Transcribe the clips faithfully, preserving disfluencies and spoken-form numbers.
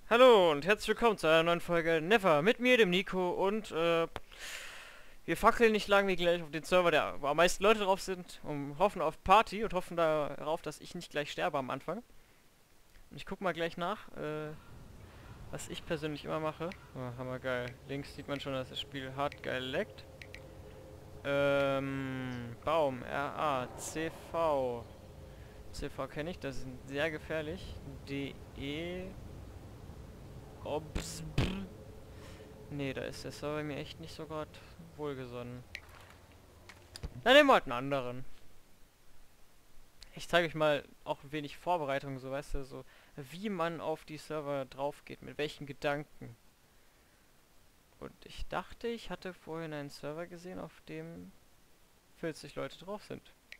Hallo und herzlich willkommen zu einer neuen Folge Never mit mir, dem Nico, und äh, wir fackeln nicht lang wie gleich auf den Server, der, wo am meisten Leute drauf sind, und hoffen auf Party und hoffen darauf, dass ich nicht gleich sterbe am Anfang. Und ich guck mal gleich nach, äh, was ich persönlich immer mache. Oh, hammergeil. Links sieht man schon, dass das Spiel hart geil leckt. Ähm, Baum, R A, C V. C V kenne ich, das ist sehr gefährlich. D E, Obs, nee, da ist der Server mir echt nicht so gerade wohlgesonnen. Dann nehmen wir halt einen anderen. Ich zeige euch mal auch ein wenig Vorbereitung, so weißt du, so wie man auf die Server drauf geht, mit welchen Gedanken. Und ich dachte, ich hatte vorhin einen Server gesehen, auf dem vierzig Leute drauf sind.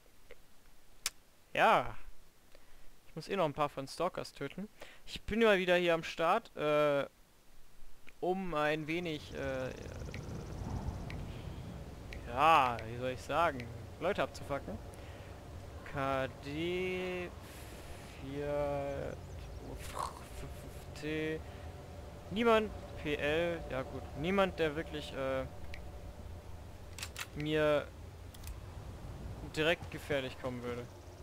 Ja, ich muss eh noch ein paar von Stalkers töten. Ich bin mal wieder hier am Start, äh, um ein wenig, äh, ja, wie soll ich sagen, Leute abzufacken. K D vier T. Niemand P L, ja gut, niemand, der wirklich äh, mir direkt gefährlich kommen würde.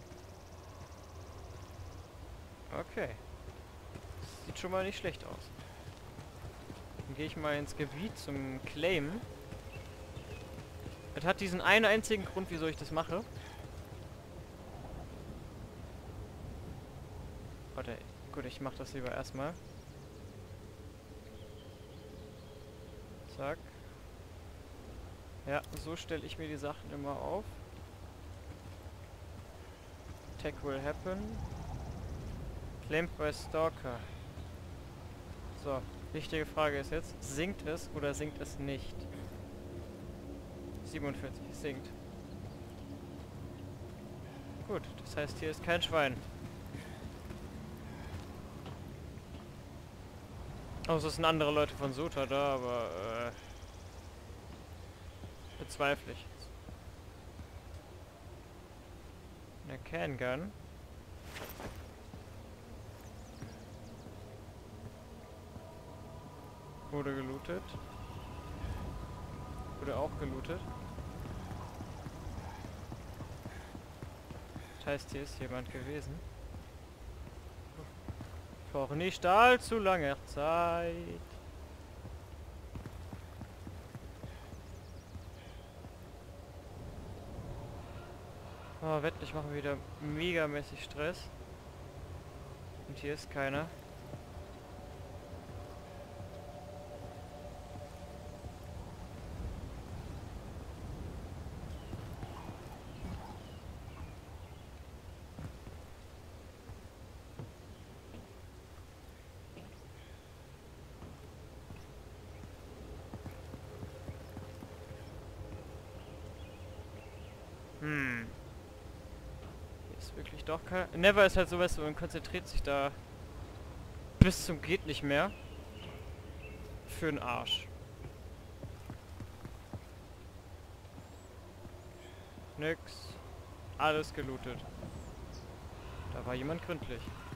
Okay. Sieht schon mal nicht schlecht aus. Dann gehe ich mal ins Gebiet zum Claim. Es hat diesen einen einzigen Grund, wieso ich das mache. Warte, gut, ich mache das lieber erstmal. Zack. Ja, so stelle ich mir die Sachen immer auf. Attack will happen. Claimed by Stalker. So, wichtige Frage ist jetzt, sinkt es oder sinkt es nicht? siebenundvierzig, sinkt. Gut, das heißt, hier ist kein Schwein. Außer es sind andere Leute von Sota da, aber äh, bezweifle ich. Eine Can-Gun. Wurde gelootet. Wurde auch gelootet. Das heißt, hier ist jemand gewesen. Vor nicht allzu langer Zeit. Oh, wettlich machen wir wieder megamäßig Stress. Und hier ist keiner. Hm. Hier ist wirklich doch kein... Never ist halt sowas, so, man konzentriert sich da bis zum geht nicht mehr. Für den Arsch. Nix. Alles gelootet. Da war jemand gründlich.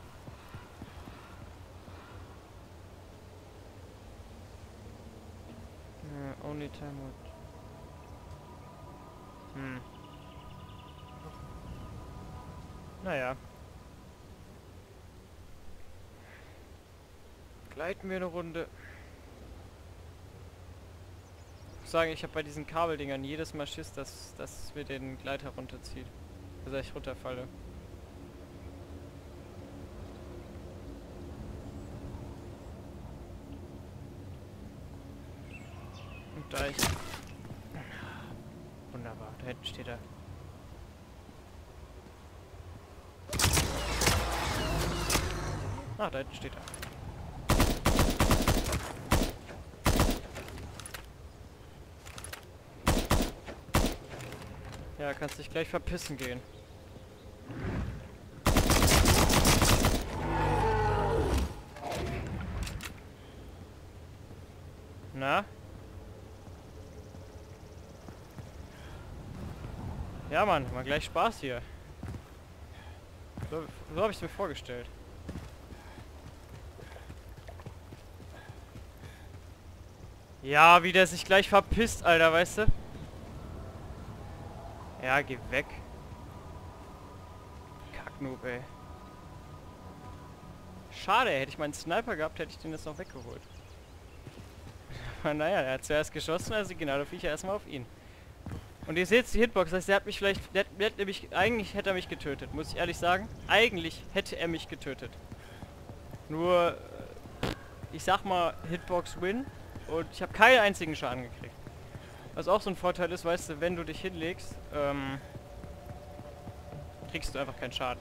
Uh, only time out. Hm. Naja. Gleiten wir eine Runde. Ich muss sagen, ich habe bei diesen Kabeldingern jedes Mal Schiss, dass, dass mir den Gleiter runterzieht. Dass ich runterfalle. Und da ich... Wunderbar, da hinten steht er. Ah, da hinten steht er. Ja, kannst dich gleich verpissen gehen. Na? Ja, Mann, mal gleich Spaß hier. So, so habe ich es mir vorgestellt. Ja, wie der sich gleich verpisst, Alter, weißt du? Ja, geh weg. Kacknoob, ey. Schade, hätte ich meinen Sniper gehabt, hätte ich den jetzt noch weggeholt. Aber naja, er hat zuerst geschossen, also gehen alle Viecher erstmal auf ihn. Und ihr seht die Hitbox, das heißt, der hat mich vielleicht, der, der hat nämlich, eigentlich hätte er mich getötet, muss ich ehrlich sagen. Eigentlich hätte er mich getötet. Nur, äh, ich sag mal, Hitbox win und ich habe keinen einzigen Schaden gekriegt. Was auch so ein Vorteil ist, weißt du, wenn du dich hinlegst, ähm, kriegst du einfach keinen Schaden.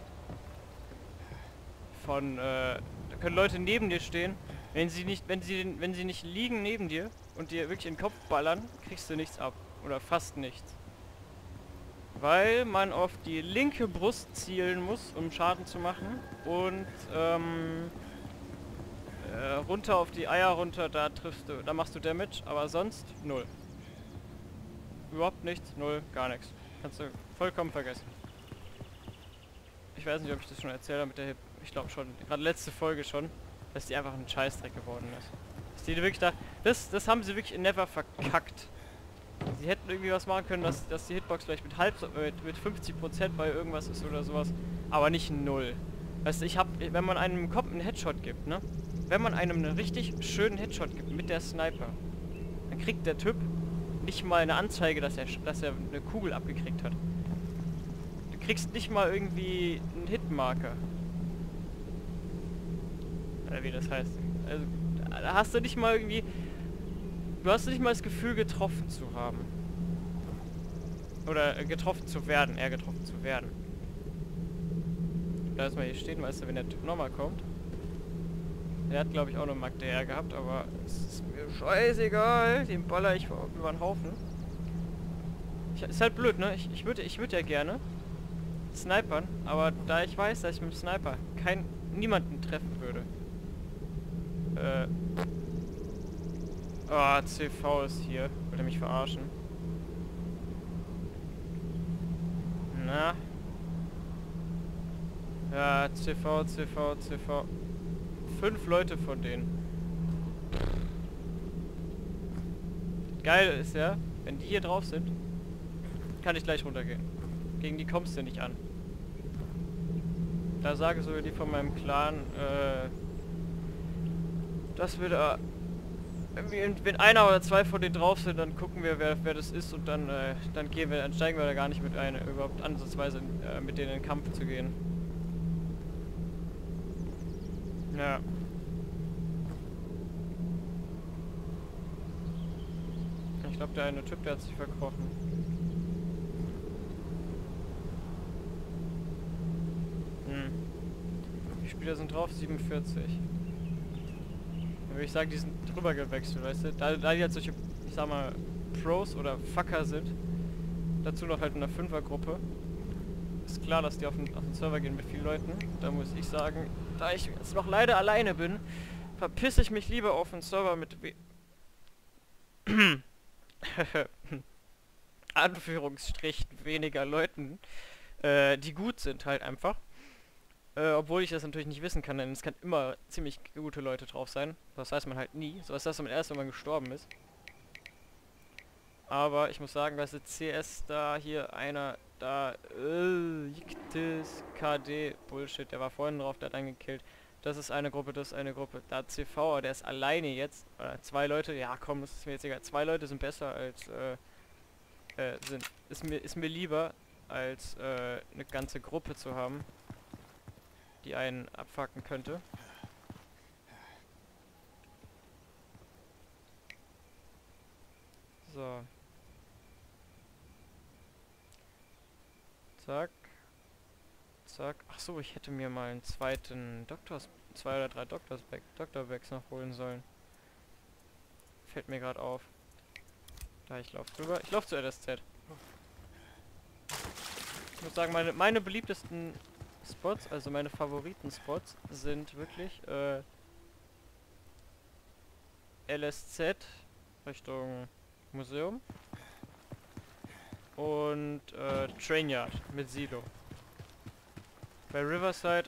Von, äh, da können Leute neben dir stehen, wenn sie nicht, wenn sie, wenn sie nicht liegen neben dir und dir wirklich in den Kopf ballern, kriegst du nichts ab. Oder fast nichts. Weil man auf die linke Brust zielen muss, um Schaden zu machen. Und ähm, äh, runter auf die Eier runter, da triffst du, da machst du Damage, aber sonst null. Überhaupt nichts, null, gar nichts. Kannst du vollkommen vergessen. Ich weiß nicht, ob ich das schon erzählt habe mit der Hip. Ich glaube schon, gerade letzte Folge schon, dass die einfach ein Scheißdreck geworden ist. Dass die wirklich da, das, das haben sie wirklich in Never verkackt. Sie hätten irgendwie was machen können, dass, dass die Hitbox vielleicht mit halb so, mit, mit fünfzig Prozent bei irgendwas ist oder sowas, aber nicht null. Weißt du, ich hab, wenn man einem Kopf einen Headshot gibt, ne? Wenn man einem einen richtig schönen Headshot gibt mit der Sniper, dann kriegt der Typ nicht mal eine Anzeige, dass er, dass er eine Kugel abgekriegt hat. Du kriegst nicht mal irgendwie einen Hitmarker. Oder wie das heißt. Also, da hast du nicht mal irgendwie... Du hast nicht mal das Gefühl, getroffen zu haben. Oder äh, getroffen zu werden, eher getroffen zu werden. Da ist mal hier stehen, weißt du, wenn der Typ nochmal kommt. Der hat, glaube ich, auch eine Mag D R gehabt, aber es ist mir scheißegal. Den baller ich über den Haufen. Ich, ist halt blöd, ne? Ich, ich würde ich würd ja gerne snipern, aber da ich weiß, dass ich mit dem Sniper kein, niemanden treffen würde. Äh... Oh, C V ist hier. Will er mich verarschen? Na? Ja, C V, C V, C V. Fünf Leute von denen. Geil ist ja, wenn die hier drauf sind, kann ich gleich runtergehen. Gegen die kommst du nicht an. Da sage sogar die von meinem Clan, äh... dass wir da... Wenn einer oder zwei von denen drauf sind, dann gucken wir, wer, wer das ist und dann, äh, dann gehen wir, dann steigen wir da gar nicht mit ein, überhaupt ansatzweise äh, mit denen in den Kampf zu gehen. Ja. Ich glaube, der eine Typ, der hat sich verkrochen. Hm. Die Spieler sind drauf, siebenundvierzig. Dann würde ich sagen, die sind drüber gewechselt, weißt du? Da, da die halt solche, ich sag mal, Pros oder Fucker sind, dazu noch halt in einer Fünfergruppe, ist klar, dass die auf den, auf den Server gehen mit vielen Leuten. Da muss ich sagen, da ich jetzt noch leider alleine bin, verpisse ich mich lieber auf den Server mit we Anführungsstrichen weniger Leuten, äh, die gut sind halt einfach. Äh, obwohl ich das natürlich nicht wissen kann, denn es kann immer ziemlich gute Leute drauf sein. Das weiß man halt nie. So was heißt man erst, wenn man gestorben ist. Aber ich muss sagen, weißt du, C S da hier einer, da, äh, Jiktis, K D, Bullshit, der war vorhin drauf, der hat einen gekillt. Das ist eine Gruppe, das ist eine Gruppe. Da C V, aber der ist alleine jetzt. Oder zwei Leute, ja komm, das ist mir jetzt egal. Zwei Leute sind besser als, äh, äh, sind, ist mir, ist mir lieber, als, äh, eine ganze Gruppe zu haben, die einen abfacken könnte. So. Zack. Zack. Ach so, ich hätte mir mal einen zweiten Doktors, zwei oder drei Doktors Back, Doktorbags noch holen sollen. Fällt mir gerade auf. Da, ich laufe drüber. Ich laufe zu L S Z. Ich muss sagen, meine, meine beliebtesten Spots, also meine Favoriten-Spots, sind wirklich äh, L S Z Richtung Museum und äh, Trainyard mit Silo. Bei Riverside,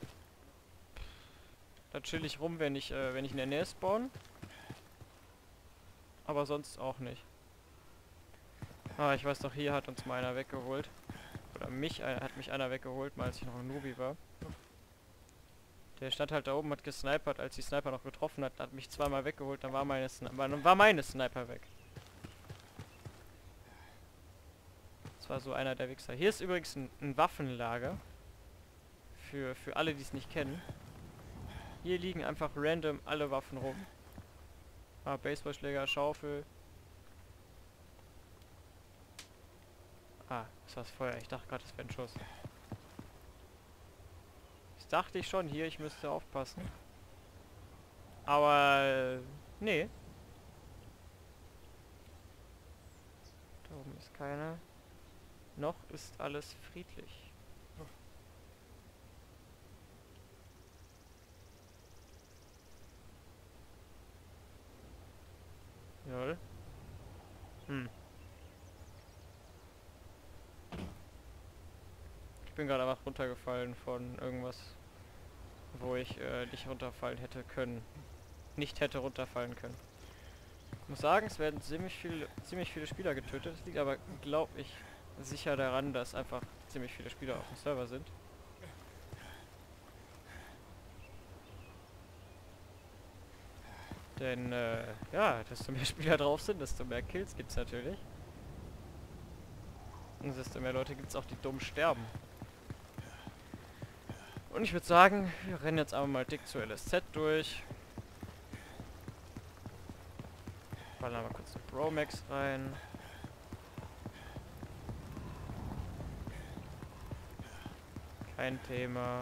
da chill ich rum, wenn ich, äh, wenn ich in der Nähe spawn. aber sonst auch nicht. Ah, ich weiß doch, hier hat uns mal einer weggeholt. Oder mich, äh, hat mich einer weggeholt, mal als ich noch ein Nubi war. Der stand halt da oben, hat gesnipert, als die Sniper noch getroffen hat, hat mich zweimal weggeholt, dann war meine, Sni war, war meine Sniper weg. Das war so einer der Wichser. Hier ist übrigens ein, ein Waffenlager. Für, für alle, die es nicht kennen. Hier liegen einfach random alle Waffen rum. Ah, Baseballschläger, Schaufel. Ah, das war das Feuer. Ich dachte gerade, das wäre ein Schuss. Das dachte ich schon hier, ich müsste aufpassen. Aber, äh, nee. Da oben ist keiner. Noch ist alles friedlich. Jawohl. Hm. Ich bin gerade einfach runtergefallen von irgendwas, wo ich äh, nicht runterfallen hätte können. Nicht hätte runterfallen können. Ich muss sagen, es werden ziemlich viele, ziemlich viele Spieler getötet. Das liegt aber, glaube ich, sicher daran, dass einfach ziemlich viele Spieler auf dem Server sind. Denn, äh, ja, desto mehr Spieler drauf sind, desto mehr Kills gibt's natürlich. Und desto mehr Leute gibt's auch, die dumm sterben. Und ich würde sagen, wir rennen jetzt aber mal dick zu L S Z durch. Ballern mal kurz eine Bromax rein. Kein Thema.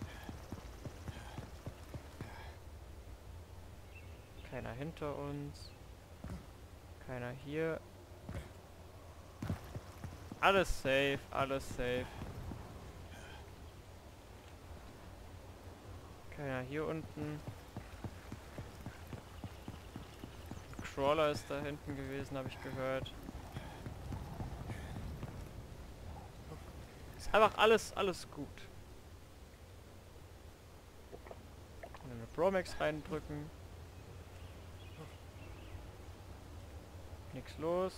Keiner hinter uns. Keiner hier. Alles safe, alles safe. Keiner hier unten. Crawler ist da hinten gewesen, habe ich gehört. Ist einfach alles, alles gut. Eine Bromax reindrücken. Nix los.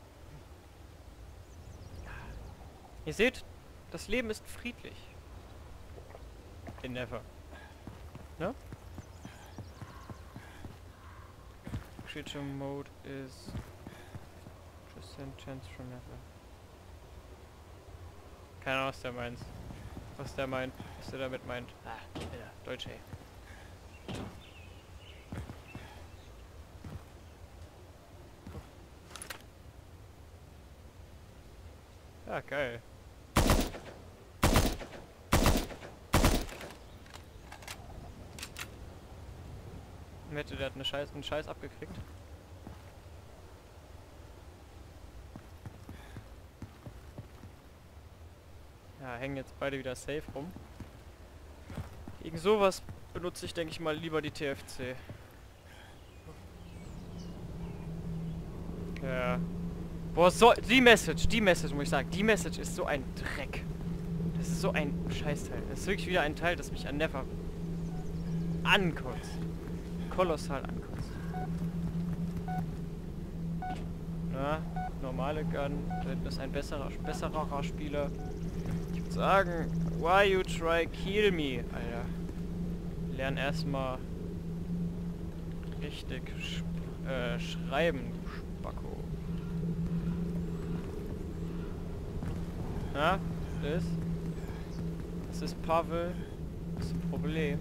Ihr seht, das Leben ist friedlich. In Never. Ne? Creature mode is percent chance from Never. Keine Ahnung, was der meint. Was der meint, was der damit meint. Ah, Alter, Deutsch, ey. Ja, geil. Wette, der hat eine Scheiß, einen Scheiß abgekriegt. Ja, hängen jetzt beide wieder safe rum. Gegen sowas benutze ich, denke ich mal, lieber die T F C. Ja. Boah, so, die Message, die Message, muss ich sagen, die Message ist so ein Dreck. Das ist so ein Scheißteil. Das ist wirklich wieder ein Teil, das mich an Never ankotzt. Kolossal ankotzt. Na, normale Gun, da hinten ist ein besserer, besserer Spieler. Ich würde sagen, why you try kill me, Alter. Lern erstmal richtig sch äh, schreiben, du Spacko. Na, das? Das ist Pavel. Das ist ein Problem.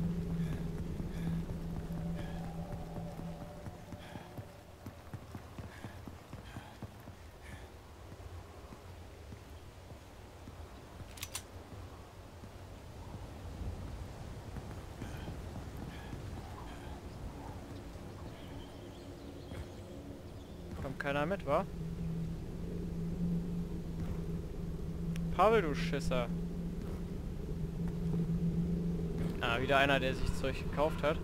Kommt keiner mit, wa? Pavel, du Schisser. Ah, wieder einer, der sich Zeug gekauft hat.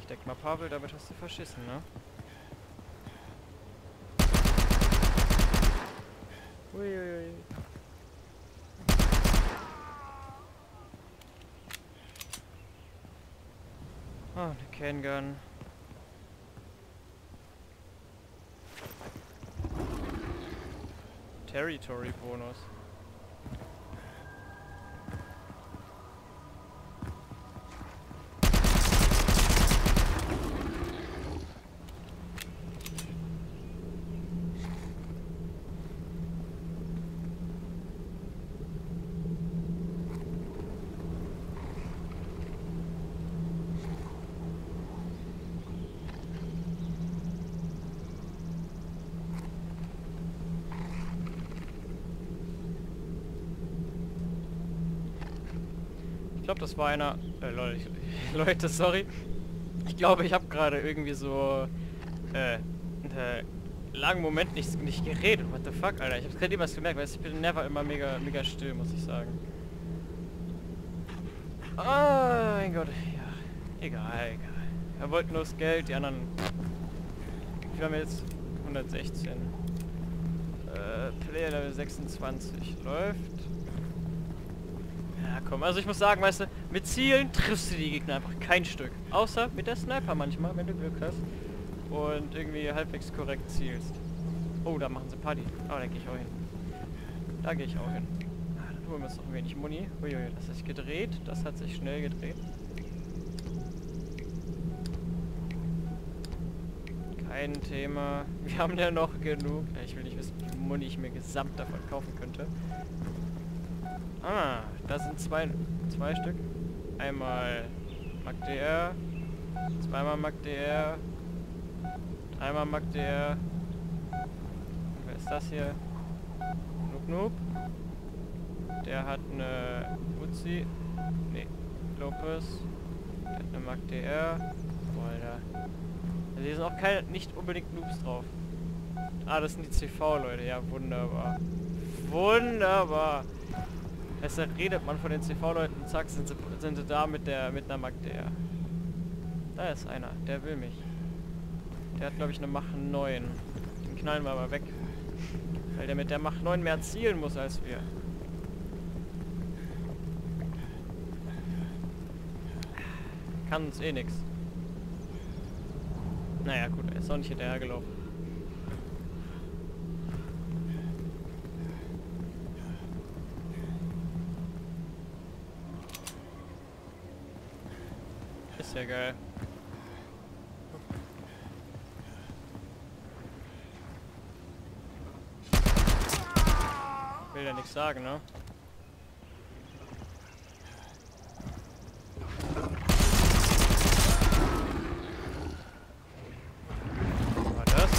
denke mal, Pavel, damit hast du verschissen, ne? Uiuiui. Oh, eine Cangun. Territory Bonus. Ich glaube, das war einer... Äh, Leute, ich, Leute, sorry. Ich glaube, ich habe gerade irgendwie so... Äh, einen langen Moment nicht, nicht geredet. What the fuck, Alter. Ich habe gerade irgendwas gemerkt, weil ich bin never immer mega, mega still, muss ich sagen. Oh mein Gott. Ja, egal, egal. Er wollte nur das Geld, die anderen... Wir haben jetzt hundertsechzehn. Äh, Player Level sechsundzwanzig. Läuft. Ja, komm, also ich muss sagen, weißt du, mit Zielen triffst du die Gegner einfach kein Stück. Außer mit der Sniper manchmal, wenn du Glück hast. Und irgendwie halbwegs korrekt zielst. Oh, da machen sie Party. Oh, da gehe ich auch hin. Da gehe ich auch hin. Ah, dann holen wir uns noch ein wenig Muni. Uiui, das hat sich gedreht. Das hat sich schnell gedreht. Kein Thema. Wir haben ja noch genug. Ich will nicht wissen, wie viel Muni ich mir gesamt davon kaufen könnte. Ah, da sind zwei, zwei Stück. Einmal Mag D R, zweimal Mag D R, dreimal Mag D R. Und wer ist das hier? Noob Noob. Der hat eine Uzi. Nee, Lopez. Der hat eine Mag D R. Boah, Alter. Also hier sind auch keine, nicht unbedingt Noobs drauf. Ah, das sind die C V-Leute. Ja, wunderbar. Wunderbar. Deshalb redet man von den C V-Leuten, zack, sind sie, sind sie da mit der mit einer Mag D R. Da ist einer, der will mich. Der hat, glaube ich, eine Mach neun. Den knallen wir aber weg. Weil der mit der Mach neun mehr zielen muss als wir. Kann uns eh nix. Naja, gut, er ist auch nicht hinterhergelaufen. Ist ja geil. Will ja nichts sagen, ne? Was war das?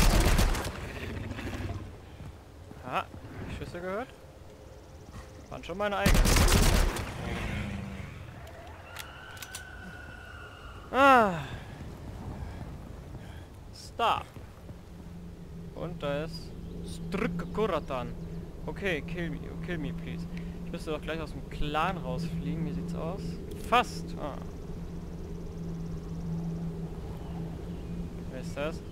Ah, Schüsse gehört? Waren schon meine eigenen. Ah. Stop. Und da ist Strykkuratan. Okay, kill me, kill me, please. Ich müsste doch gleich aus dem Clan rausfliegen. Wie sieht's aus? Fast. Ah. Wer ist das?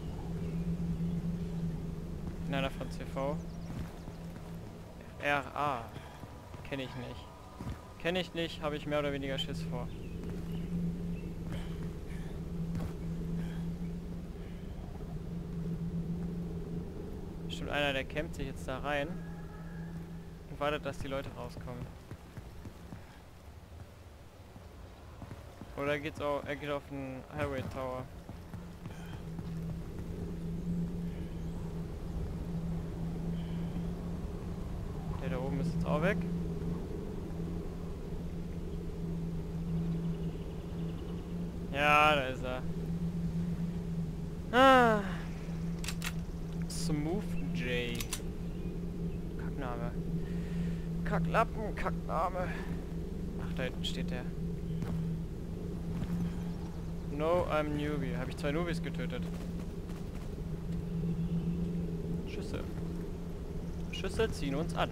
Einer von C V. R A. Kenne ich nicht. Kenne ich nicht, habe ich mehr oder weniger Schiss vor. Bestimmt einer, der kämpft sich jetzt da rein und wartet, dass die Leute rauskommen. Oder geht's auch, er geht auf den Highway Tower. Der da oben ist jetzt auch weg. Ja, da ist er. Ah. Smooth J. Kackname. Kacklappen, Kackname. Ach, da hinten steht der. No, I'm Newbie. Habe ich zwei Newbies getötet. Schüsse. Schüsse ziehen uns an.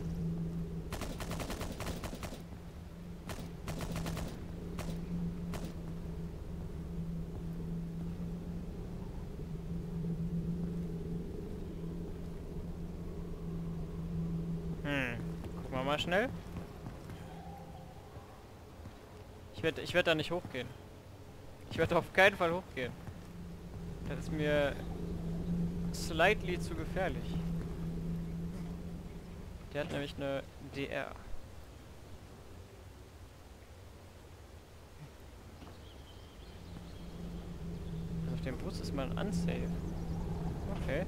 mal schnell. Ich werde ich werd da nicht hochgehen. Ich werde auf keinen Fall hochgehen. Das ist mir slightly zu gefährlich. Der hat nämlich eine D R. Auf dem Bus ist mal ein Unsave. Okay.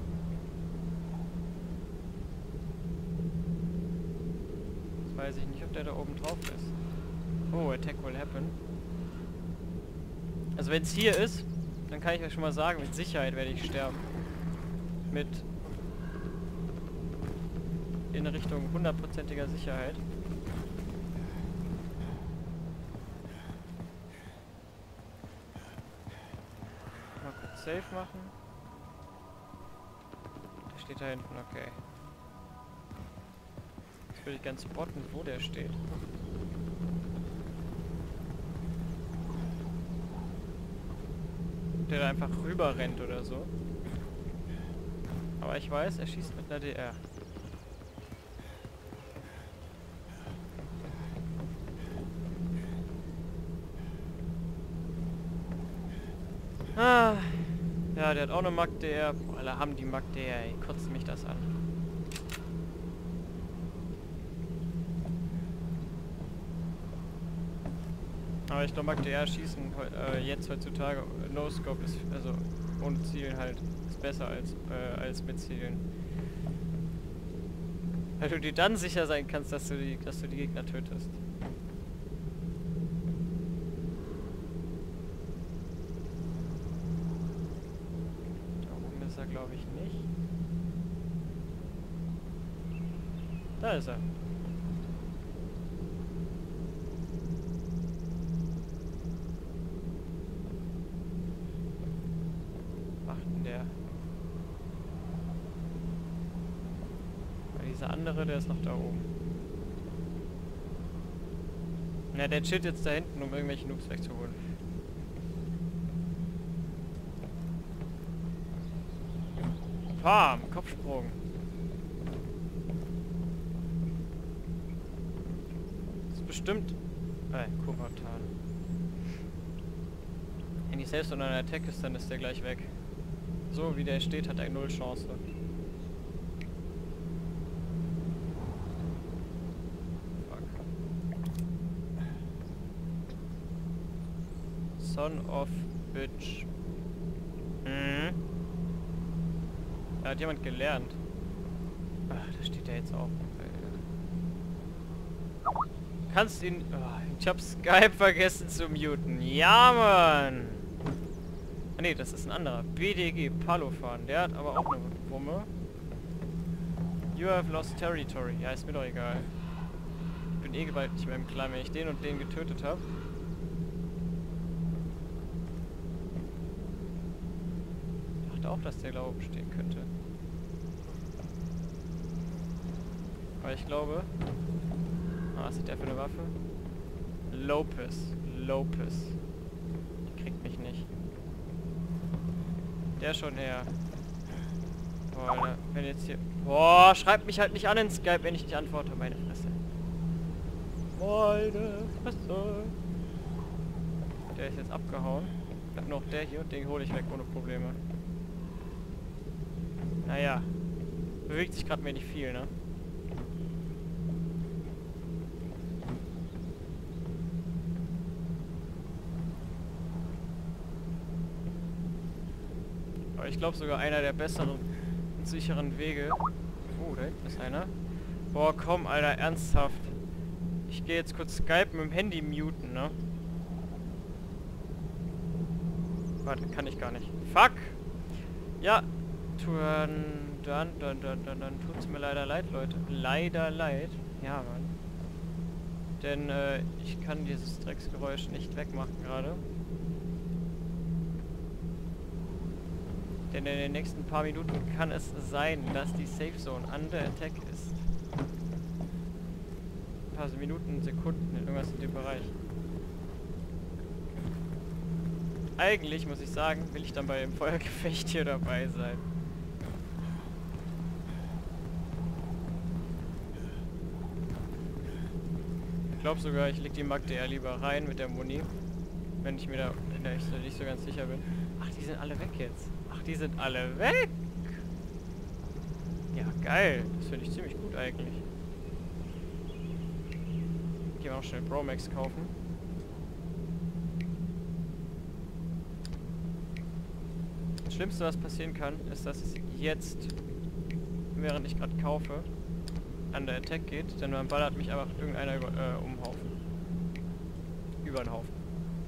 Jetzt weiß ich nicht, ob der da oben drauf ist. Oh, attack will happen. Also wenn es hier ist, dann kann ich euch schon mal sagen, mit Sicherheit werde ich sterben. Mit in Richtung hundertprozentiger Sicherheit. Mal kurz safe machen. Der steht da hinten, okay. Jetzt will ich ganz spotten, wo der steht. Der da einfach rüber rennt oder so. Aber ich weiß, er schießt mit einer D R. Ah, ja, der hat auch eine M A C D R. Boah, alle haben die M A C D R, ey. Kotzt mich das an. Aber ich glaube, M A C D R schießen äh, jetzt heutzutage, äh, No-Scope ist, also ohne Zielen halt, ist besser als, äh, als mit Zielen. Weil du dir dann sicher sein kannst, dass du die, dass du die Gegner tötest. Da oben ist er, glaube ich, nicht. Da ist er. Der. Weil dieser andere, der ist noch da oben. Na, der chillt jetzt da hinten, um irgendwelche Noobs wegzuholen. Pam! Kopfsprung. Das ist bestimmt... Äh, Kuratan. Wenn die selbst unter einer Attack ist, dann ist der gleich weg. So wie der steht, hat er null Chance. Fuck. Son of Bitch. Mhm. Da hat jemand gelernt. Ach, da steht er jetzt auch. Kannst ihn... Oh, ich hab Skype vergessen zu muten. Ja, Mann! Ah, nee, das ist ein anderer. B D G, Palofan. Der hat aber auch eine Wumme. You have lost territory. Ja, ist mir doch egal. Ich bin eh bald nicht mehr im Clan, wenn ich den und den getötet habe. Ich dachte auch, dass der da oben stehen könnte. Aber ich glaube... Ah, was ist der für eine Waffe? Lopez. Lopez. Die kriegt mich nicht. Der schon her. Boah, Alter, wenn jetzt hier... Boah, schreibt mich halt nicht an in Skype, wenn ich nicht antworte. Meine Fresse. Meine Fresse. Der ist jetzt abgehauen. Ich hab noch der hier und den hole ich weg ohne Probleme. Naja. Bewegt sich gerade mir nicht viel, ne? Aber ich glaube sogar einer der besseren und sicheren Wege. Oh, da hinten ist einer. Boah, komm, Alter, ernsthaft. Ich gehe jetzt kurz Skype mit dem Handy muten, ne? Warte, kann ich gar nicht. Fuck! Ja, dann, dann, dann, dann, dann, dann tut's mir leider leid, Leute. Leider leid. Ja, Mann. Denn, äh, ich kann dieses Drecksgeräusch nicht wegmachen gerade. Denn in den nächsten paar Minuten kann es sein, dass die Safe Zone under attack ist. Ein paar Minuten, Sekunden, irgendwas in dem Bereich. Eigentlich, muss ich sagen, will ich dann bei dem Feuergefecht hier dabei sein. Ich glaube sogar, ich leg die Magde eher lieber rein mit der Muni. Wenn ich mir da in der Echte nicht so ganz sicher bin. Ach, die sind alle weg jetzt. Ach, die sind alle weg! Ja, geil. Das finde ich ziemlich gut eigentlich. Gehen wir noch schnell Bromax kaufen. Das Schlimmste, was passieren kann, ist, dass es jetzt, während ich gerade kaufe, an der Attack geht, denn dann ballert mich einfach irgendeiner über, äh, um den Haufen. Über den Haufen.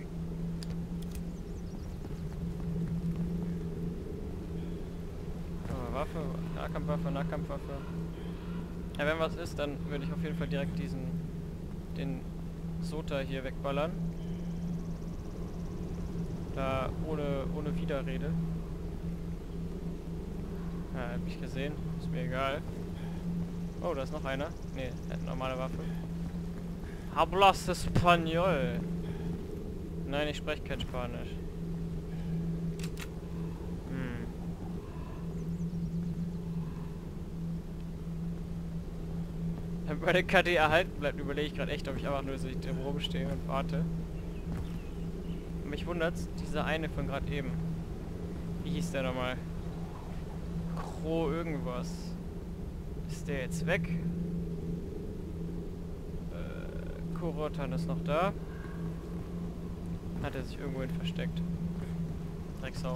So, Waffe, Nahkampfwaffe, Nahkampfwaffe. Ja, wenn was ist, dann würde ich auf jeden Fall direkt diesen, den Sota hier wegballern. Da ohne, ohne Widerrede. Ja, hab ich gesehen. Ist mir egal. Oh, da ist noch einer. Ne, er hat eine normale Waffe. Hablas Español. Nein, ich spreche kein Spanisch. Hm. Wenn meine K D erhalten bleibt, überlege ich gerade echt, ob ich einfach nur so rumstehe und warte. Mich wundert's, dieser eine von gerade eben. Wie hieß der nochmal? Kro irgendwas. Ist der jetzt weg? Äh, Korotan ist noch da. Hat er sich irgendwohin versteckt. Drecksau.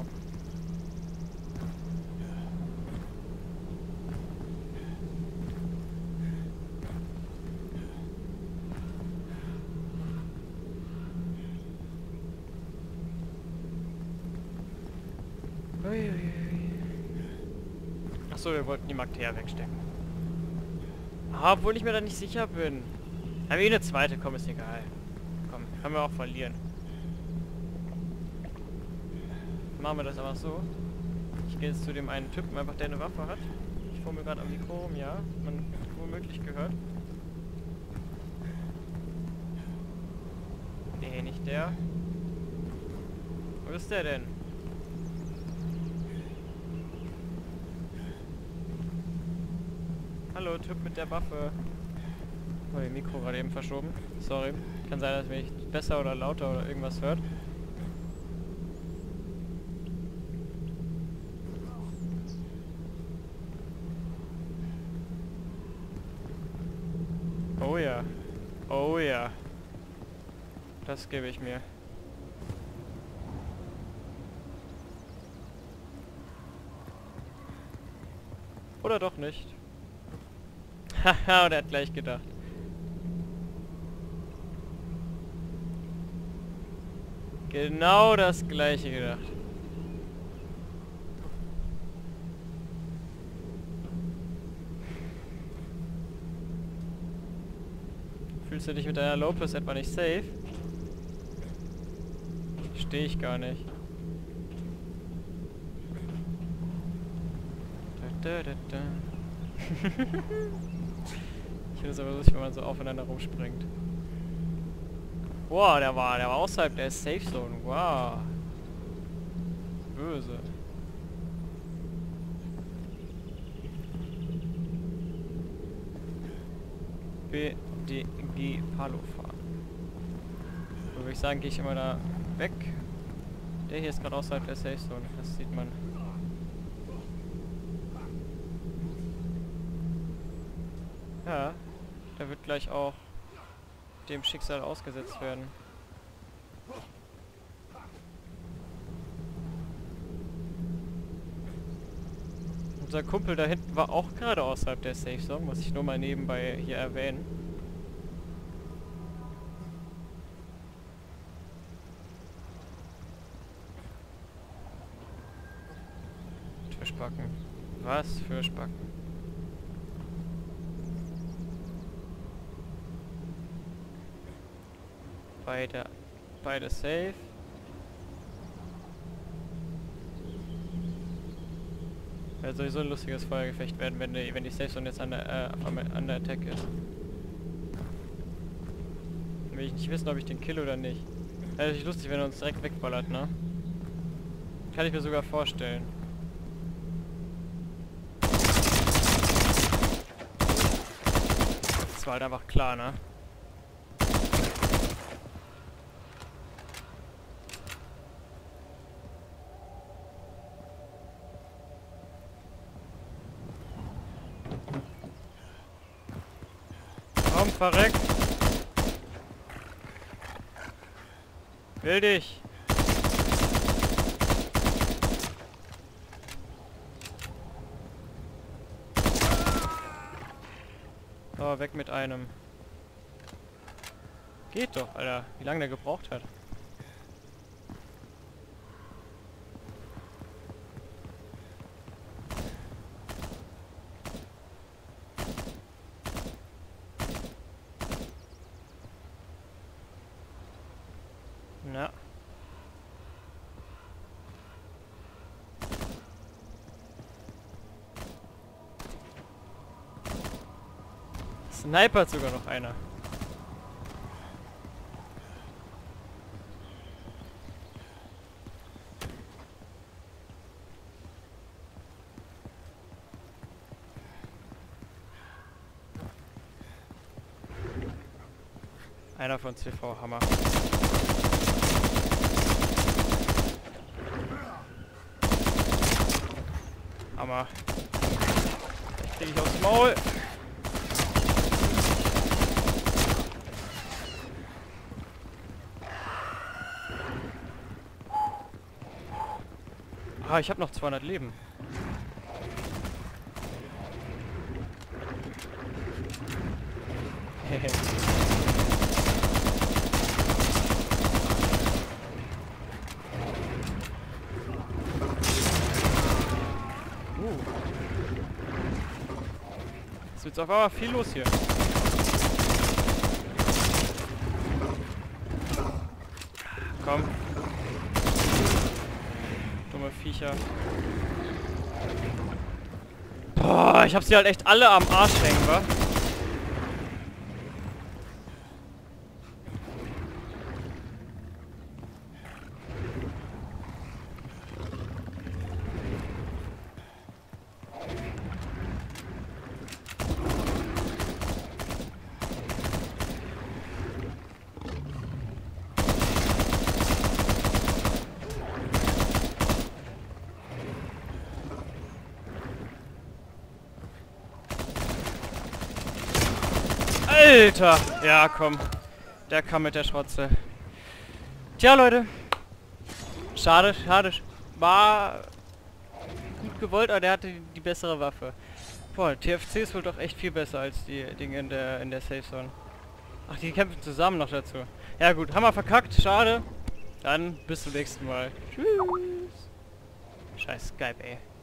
Achso, wir wollten die Magdea wegstecken. Ah, obwohl ich mir da nicht sicher bin. Aber eh eine zweite, komm, ist egal. Komm, können wir auch verlieren. Machen wir das einfach so. Ich gehe jetzt zu dem einen Typen, einfach der eine Waffe hat. Ich fuhr mir gerade am Mikro rum, ja. Man hat womöglich gehört. Nee, nicht der. Wo ist der denn? Hallo, Typ mit der Waffe. Oh, ihr Mikro gerade eben verschoben. Sorry. Kann sein, dass mich besser oder lauter oder irgendwas hört. Oh ja. Oh ja. Das gebe ich mir. Oder doch nicht. Haha, der hat gleich gedacht. Genau das gleiche gedacht. Fühlst du dich mit deiner Lopez etwa nicht safe? Stehe ich gar nicht. Da, da, da, da. Ich finde es aber lustig, wenn man so aufeinander rumspringt. Wow, der war, der war außerhalb der Safe Zone. Wow. Böse. B D G Palo fahren. So würde ich sagen, gehe ich immer da weg. Der hier ist gerade außerhalb der Safe Zone. Das sieht man. Ja, der wird gleich auch dem Schicksal ausgesetzt werden. Unser Kumpel da hinten war auch gerade außerhalb der Safe Zone, muss ich nur mal nebenbei hier erwähnen. Fischbacken. Was? Fischbacken. Beide, beide safe. Wird sowieso ein lustiges Feuergefecht werden, wenn die, wenn die Safe Zone jetzt an der, äh, an der Attack ist. Dann will ich nicht wissen, ob ich den kill oder nicht. Das ist natürlich lustig, wenn er uns direkt wegballert, ne? Kann ich mir sogar vorstellen. Das war halt einfach klar, ne? Komm, verreck. Will dich. So, weg mit einem. Geht doch, Alter. Wie lange der gebraucht hat. Na. Snipert sogar noch einer. Einer von C V, Hammer. Hammer. Ich krieg ich aufs Maul. Ah, ich habe noch zweihundert Leben. Hehe. Uh. Jetzt wird's auf einmal viel los hier. Komm. Dumme Viecher. Boah, ich hab sie halt echt alle am Arsch hängen, wa? Alter! Ja, komm. Der kam mit der Schrotze. Tja, Leute. Schade, schade. War gut gewollt, aber der hatte die bessere Waffe. Boah, T F C ist wohl doch echt viel besser als die Dinge in der in der Safe Zone. Ach, die kämpfen zusammen noch dazu. Ja gut, haben wir verkackt, schade. Dann bis zum nächsten Mal. Tschüss. Scheiß Skype, ey.